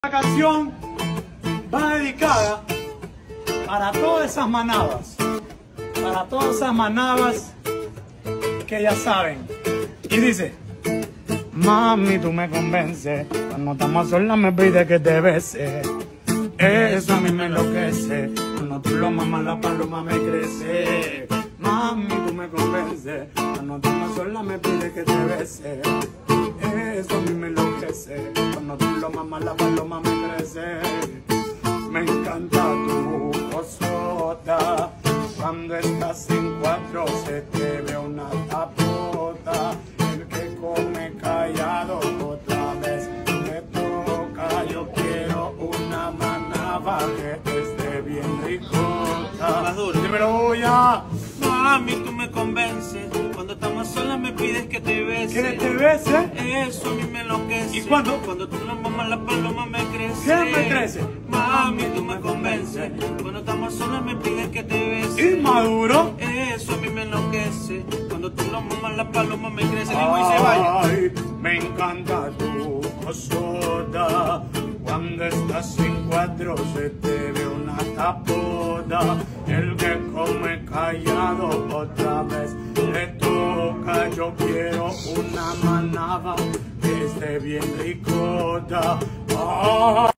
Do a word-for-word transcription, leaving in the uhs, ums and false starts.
Esta canción va dedicada para todas esas manadas, para todas esas manadas que ya saben. Y dice: mami, tú me convences, cuando estamos solas me pides que te bese. Eso a mí me enloquece, cuando tú lo mamas la paloma me crece. Mami, tú me convences, cuando estamos solas me pides que te bese. Eso a mí me enloquece, cuando tú lo mamas la paloma me crece. Me encanta tu cosota, cuando estás en cuatro se te ve una tapota. El que come callado otra vez me toca. Yo quiero una manaba que esté bien ricota. Más duro. Dímelo ya. Mami, tú me convences, cuando estamos solas me pides que te bese. ¿Que te bese? Eso a mí me enloquece. ¿Y cuándo? Cuando tú la mamas la paloma me crece. ¿Qué me crece? Mami, tú me convences, cuando estamos solas me pides que te bese. Inmaduro. Eso a mí me enloquece, cuando tú la mamas la paloma me crece. Digo y se vaya. Ay, me encanta tu cosota, cuando estás en cuatro se te ve una tapota. El que come callado otra vez le toca. Yo quiero una manaba que esté bien ricota. Ay,